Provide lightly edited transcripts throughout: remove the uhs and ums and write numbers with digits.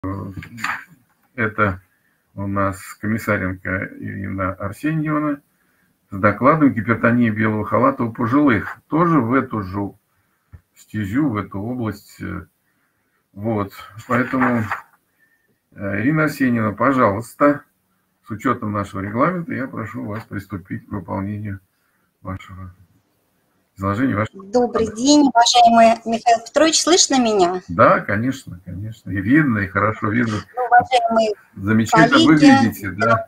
Это у нас Комиссаренко Ирина Арсеньевна с докладом «Гипертония белого халата у пожилых». Тоже в эту же стезю, в эту область. Вот. Поэтому, Ирина Арсеньевна, пожалуйста, с учетом нашего регламента, я прошу вас приступить к выполнению вашего изложения. Добрый день, уважаемый Михаил Петрович, слышно меня? Да, конечно, конечно. И видно, и хорошо видно. Уважаемые замечательно коллеги, выглядите, да.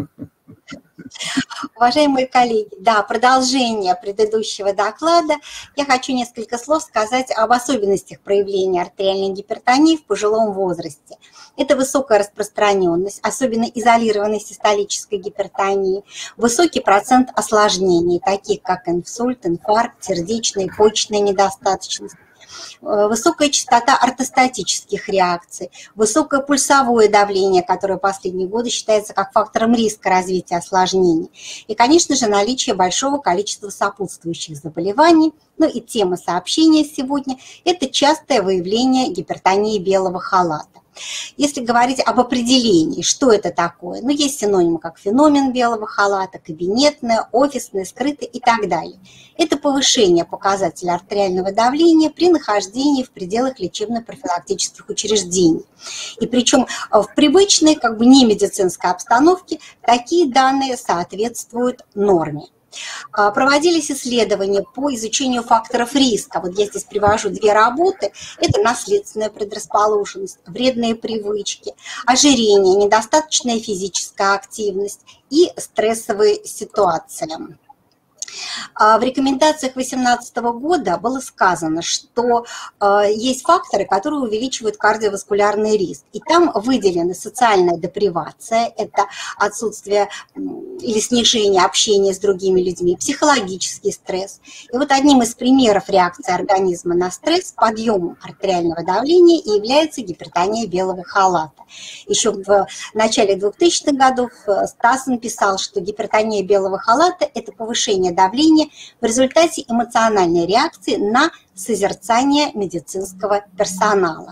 Уважаемые коллеги, да, продолжение предыдущего доклада. Я хочу несколько слов сказать об особенностях проявления артериальной гипертонии в пожилом возрасте. Это высокая распространенность, особенно изолированной систолической гипертонии, высокий процент осложнений, таких как инсульт, инфаркт, сердечная и почечная недостаточность, высокая частота ортостатических реакций, высокое пульсовое давление, которое в последние годы считается как фактором риска развития осложнений, и, конечно же, наличие большого количества сопутствующих заболеваний. Ну и тема сообщения сегодня – это частое выявление гипертонии белого халата. Если говорить об определении, что это такое, ну, есть синонимы, как феномен белого халата, кабинетное, офисное, скрытое и так далее. Это повышение показателя артериального давления при нахождении в пределах лечебно-профилактических учреждений. И причем в привычной, как бы не медицинской обстановке такие данные соответствуют норме. Проводились исследования по изучению факторов риска. Вот я здесь привожу две работы. Это наследственная предрасположенность, вредные привычки, ожирение, недостаточная физическая активность и стрессовые ситуации. В рекомендациях 2018 года было сказано, что есть факторы, которые увеличивают кардиоваскулярный риск. И там выделены социальная депривация, это отсутствие или снижение общения с другими людьми, психологический стресс. И вот одним из примеров реакции организма на стресс подъемом артериального давления и является гипертония белого халата. Еще в начале 2000-х годов Стассен писал, что гипертония белого халата – это повышение давления в результате эмоциональной реакции на созерцание медицинского персонала.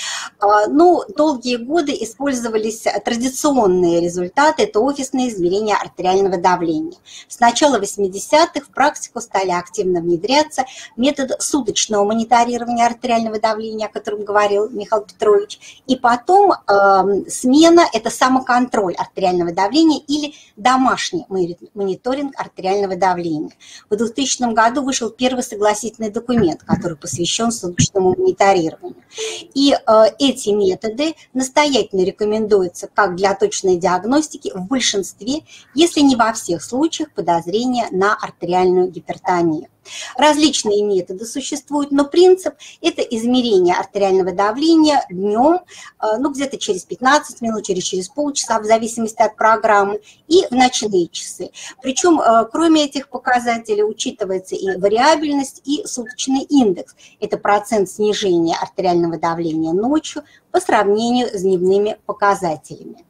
Ну, долгие годы использовались традиционные результаты, это офисные измерения артериального давления. С начала 80-х в практику стали активно внедряться метод суточного мониторирования артериального давления, о котором говорил Михаил Петрович, и потом смена – это самоконтроль артериального давления или домашний мониторинг артериального давления. В 2000 году вышел первый согласительный документ, который посвящен суточному мониторированию. И эти методы настоятельно рекомендуются как для точной диагностики в большинстве, если не во всех случаях подозрения на артериальную гипертонию. Различные методы существуют, но принцип – это измерение артериального давления днем, ну где-то через 15 минут, через полчаса, в зависимости от программы, и в ночные часы. Причем, кроме этих показателей, учитывается и вариабельность, и суточный индекс. Это процент снижения артериального давления ночью по сравнению с дневными показателями.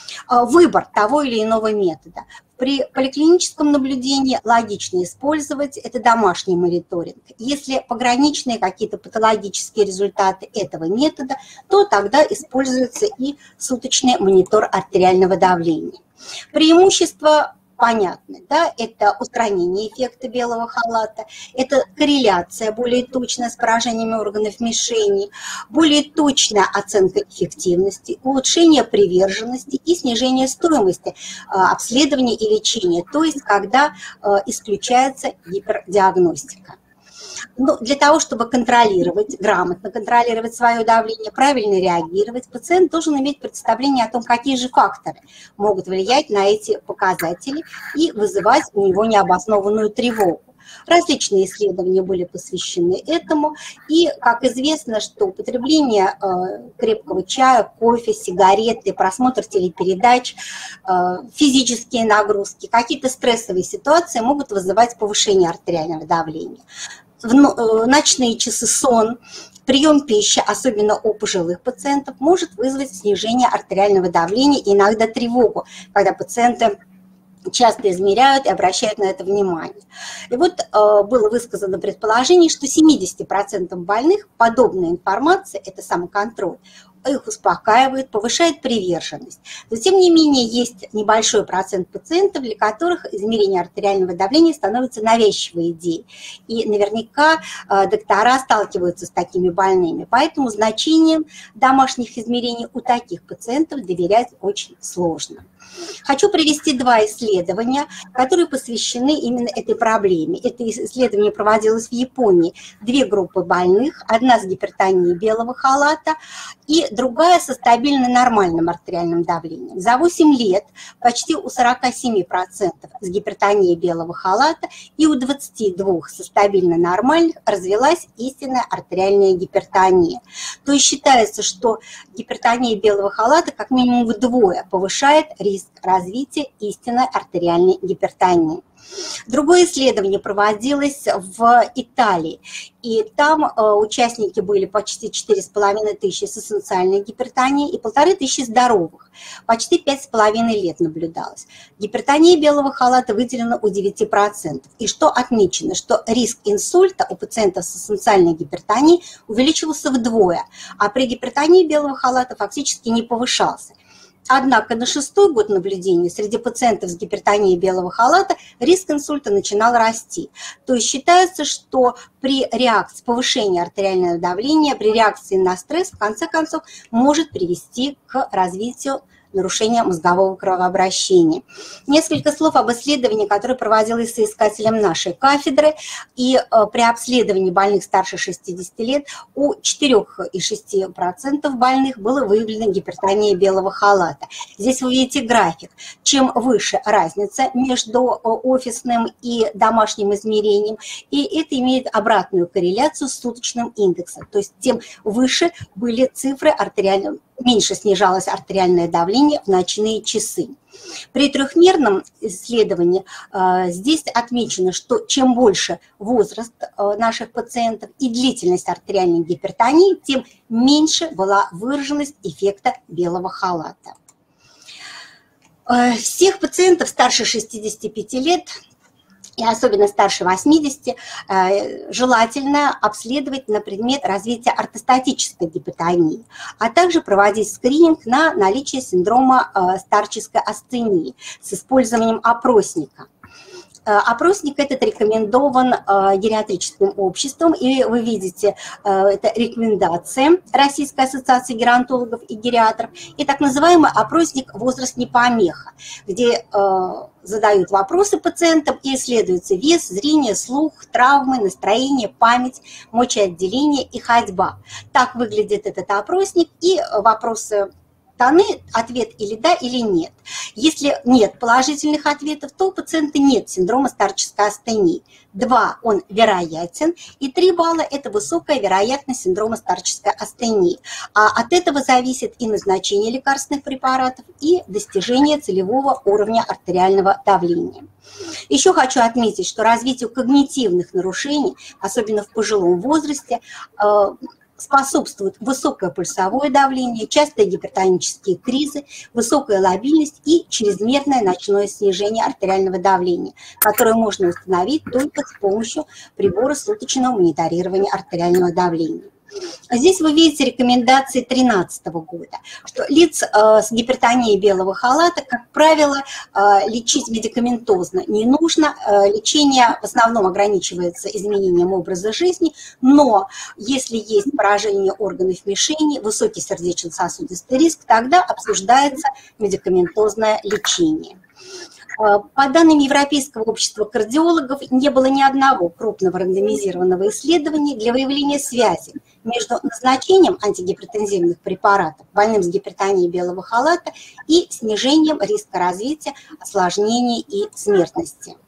Выбор того или иного метода. При поликлиническом наблюдении логично использовать это домашний мониторинг. Если пограничные какие-то патологические результаты этого метода, то тогда используется и суточный монитор артериального давления. Преимущество понятны, да, это устранение эффекта белого халата, это корреляция более точная с поражениями органов мишени, более точная оценка эффективности, улучшение приверженности и снижение стоимости обследования и лечения, то есть когда исключается гипердиагностика. Но для того, чтобы контролировать, грамотно контролировать свое давление, правильно реагировать, пациент должен иметь представление о том, какие же факторы могут влиять на эти показатели и вызывать у него необоснованную тревогу. Различные исследования были посвящены этому, и, как известно, что употребление крепкого чая, кофе, сигареты, просмотр телепередач, физические нагрузки, какие-то стрессовые ситуации могут вызывать повышение артериального давления. В ночные часы сон, прием пищи, особенно у пожилых пациентов, может вызвать снижение артериального давления и иногда тревогу, когда пациенты часто измеряют и обращают на это внимание. И вот было высказано предположение, что 70% больных подобная информация, это самоконтроль, их успокаивает, повышает приверженность. Но, тем не менее, есть небольшой процент пациентов, для которых измерение артериального давления становится навязчивой идеей. И наверняка доктора сталкиваются с такими больными. Поэтому значением домашних измерений у таких пациентов доверять очень сложно. Хочу привести два исследования, которые посвящены именно этой проблеме. Это исследование проводилось в Японии. Две группы больных, одна с гипертонией белого халата и другая со стабильно нормальным артериальным давлением. За 8 лет почти у 47% с гипертонией белого халата и у 22% со стабильно нормальных развилась истинная артериальная гипертония. То есть считается, что гипертония белого халата как минимум вдвое повышает риск развития истинной артериальной гипертонии. Другое исследование проводилось в Италии, и там участники были почти 4500 с эссенциальной гипертонией и 1500 здоровых. Почти 5,5 лет наблюдалось. Гипертония белого халата выделена у 9%. И что отмечено, что риск инсульта у пациентов с эссенциальной гипертонией увеличивался вдвое, а при гипертонии белого халата фактически не повышался. Однако на 6-й год наблюдения среди пациентов с гипертонией белого халата риск инсульта начинал расти. То есть считается, что при реакции повышения артериального давления, при реакции на стресс, в конце концов, может привести к развитию нарушения мозгового кровообращения. Несколько слов об исследовании, которое проводилось соискателем нашей кафедры. И при обследовании больных старше 60 лет у 4,6% больных было выявлено гипертония белого халата. Здесь вы видите график. Чем выше разница между офисным и домашним измерением, и это имеет обратную корреляцию с суточным индексом. То есть тем выше были цифры артериального, меньше снижалось артериальное давление в ночные часы. При трехмерном исследовании здесь отмечено, что чем больше возраст наших пациентов и длительность артериальной гипертонии, тем меньше была выраженность эффекта белого халата. Всех пациентов старше 65 лет и особенно старше 80, желательно обследовать на предмет развития ортостатической гипотонии, а также проводить скрининг на наличие синдрома старческой астении с использованием опросника. Опросник этот рекомендован гериатрическим обществом, и вы видите, это рекомендация Российской ассоциации геронтологов и гериатров, и так называемый опросник «Возраст не помеха», где задают вопросы пациентам и исследуется вес, зрение, слух, травмы, настроение, память, мочеотделение и ходьба. Так выглядит этот опросник, и вопросы даны, ответ или да, или нет. Если нет положительных ответов, то у пациента нет синдрома старческой астении. 2 он вероятен, и 3 балла – это высокая вероятность синдрома старческой астении. А от этого зависит и назначение лекарственных препаратов, и достижение целевого уровня артериального давления. Еще хочу отметить, что развитию когнитивных нарушений, особенно в пожилом возрасте, способствует высокое пульсовое давление, частые гипертонические кризы, высокая лобильность и чрезмерное ночное снижение артериального давления, которое можно установить только с помощью прибора суточного мониторирования артериального давления. Здесь вы видите рекомендации 2013 года, что лиц с гипертонией белого халата, как правило, лечить медикаментозно не нужно. Лечение в основном ограничивается изменением образа жизни, но если есть поражение органов мишени, высокий сердечно-сосудистый риск, тогда обсуждается медикаментозное лечение. По данным Европейского общества кардиологов, не было ни одного крупного рандомизированного исследования для выявления связи между назначением антигипертензивных препаратов больным с гипертонией белого халата и снижением риска развития осложнений и смертности.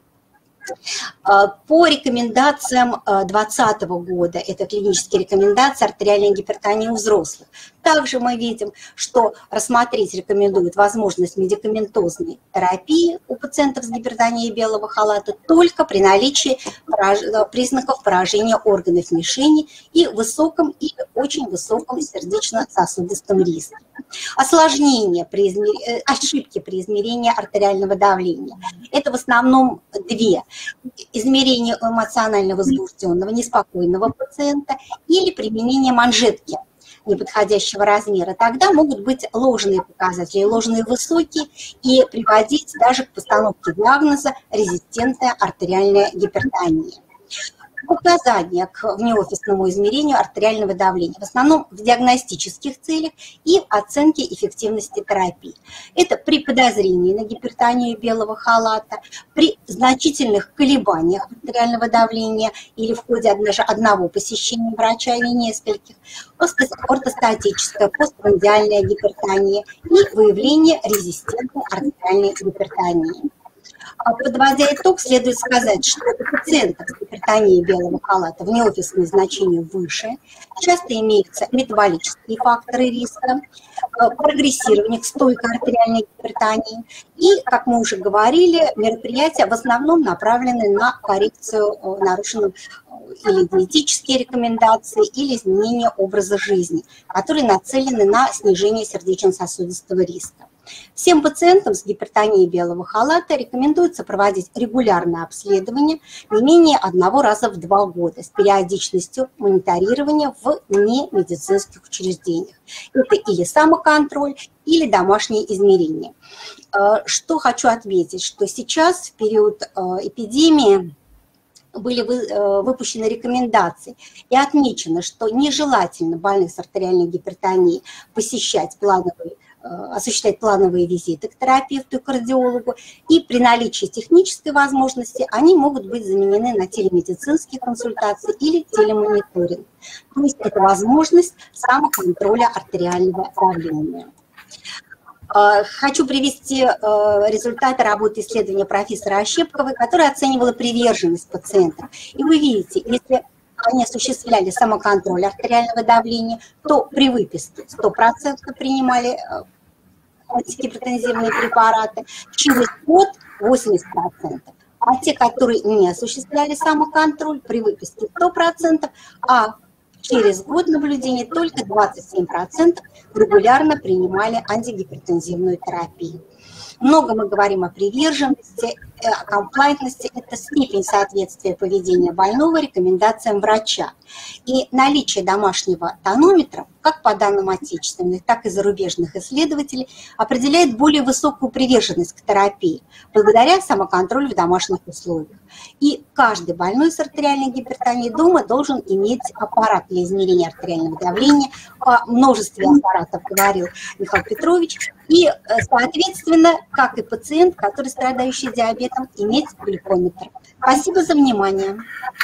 По рекомендациям 2020 года, это клинические рекомендации артериальной гипертонии у взрослых, также мы видим, что рассмотреть рекомендуют возможность медикаментозной терапии у пациентов с гипертонией белого халата только при наличии признаков поражения органов мишени и высоком и очень высоком сердечно-сосудистом риске. Осложнения, ошибки при измерении артериального давления. Это в основном две. Измерение эмоционально возбужденного, неспокойного пациента или применение манжетки неподходящего размера, тогда могут быть ложные показатели, ложные высокие, и приводить даже к постановке диагноза резистентная артериальная гипертония. Показания к внеофисному измерению артериального давления, в основном в диагностических целях и в оценке эффективности терапии. Это при подозрении на гипертонию белого халата, при значительных колебаниях артериального давления или в ходе даже одного посещения врача или нескольких, ортостатическая постпрандиальная гипертония и выявление резистентной артериальной гипертонии. Подводя итог, следует сказать, что у пациентов с гипертонией белого халата внеофисные значения выше, часто имеются метаболические факторы риска, прогрессирование к стойкой артериальной гипертонии и, как мы уже говорили, мероприятия в основном направлены на коррекцию нарушенных или диетические рекомендации, или изменение образа жизни, которые нацелены на снижение сердечно-сосудистого риска. Всем пациентам с гипертонией белого халата рекомендуется проводить регулярное обследование не менее 1 раза в 2 года с периодичностью мониторирования в немедицинских учреждениях. Это или самоконтроль, или домашние измерения. Что хочу отметить, что сейчас в период эпидемии были выпущены рекомендации и отмечено, что нежелательно больных с артериальной гипертонией осуществлять плановые визиты к терапевту и кардиологу, и при наличии технической возможности они могут быть заменены на телемедицинские консультации или телемониторинг. То есть это возможность самоконтроля артериального давления. Хочу привести результаты работы исследования профессора Ощепковой, которая оценивала приверженность пациентов. И вы видите, если они осуществляли самоконтроль артериального давления, то при выписке 100% принимали антигипертензивные препараты, через год 80%. А те, которые не осуществляли самоконтроль, при выписке 100%, а через год наблюдения только 27% регулярно принимали антигипертензивную терапию. Много мы говорим о приверженности, о комплайтности. Это степень соответствия поведения больного рекомендациям врача. И наличие домашнего тонометра, как по данным отечественных, так и зарубежных исследователей, определяет более высокую приверженность к терапии, благодаря самоконтролю в домашних условиях. И каждый больной с артериальной гипертонией дома должен иметь аппарат для измерения артериального давления. О множестве аппаратов говорил Михаил Петрович. И, соответственно, как и пациент, который страдающий диабетом, иметь глюкометр. Спасибо за внимание.